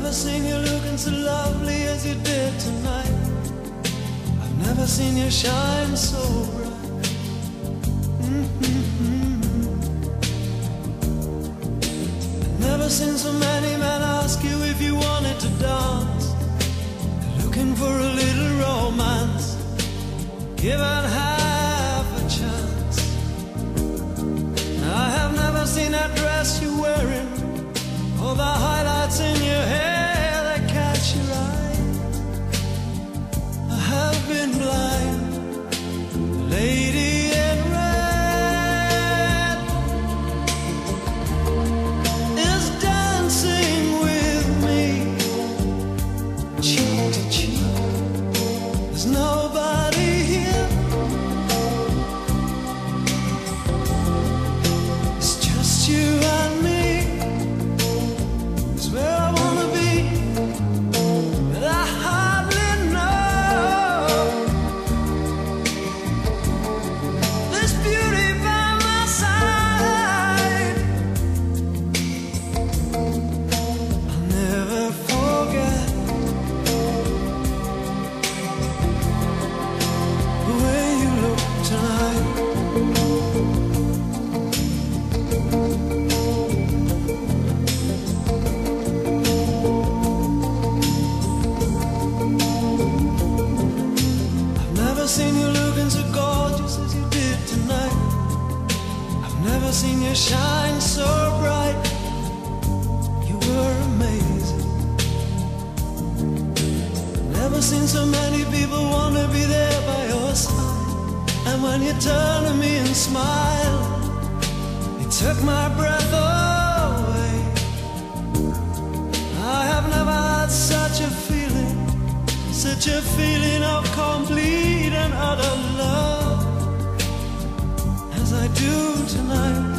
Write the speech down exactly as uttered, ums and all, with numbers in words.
never seen you looking so lovely as you did tonight. I've never seen you shine so bright. Mm-hmm. I've never seen so many men ask you if you wanted to dance. They're looking for a little romance, given half a chance. I have never seen that dress you're wearing, or the highlights in your hair that catch your eye. I have been blind. The lady in red is dancing with me, cheek to cheek. There's nobody here. It's just you and me. Never seen you shine so bright. You were amazing. Never seen so many people want to be there by your side. And when you turned to me and smiled, it took my breath away. I have never had such a feeling, such a feeling of complete and utter love as I do tonight.